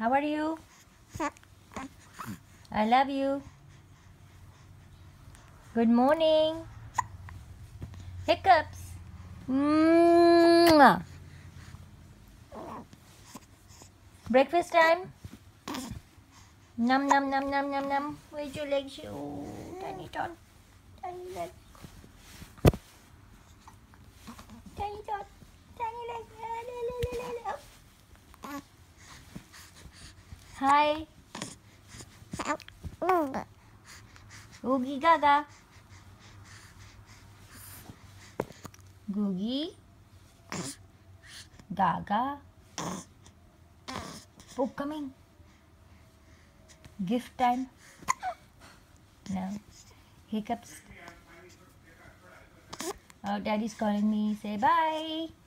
How are you? I love you. Good morning. Hiccups. Mwah. Breakfast time. Num num num num num num. Where's your legs? Oh, tiny tot. Tiny leg. Tiny tot. Tiny leg. Oh. Hi. Oogie Gaga. Googie Gaga. Oh, coming. Gift time. No. Hiccups. Oh, daddy's calling me. Say bye.